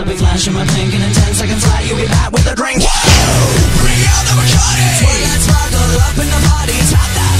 a big flash in my pink, and in 10 seconds flat you'll be back with a drink. Whoa! Bring out the Bacardi! Twilight sparkle up in the party, top that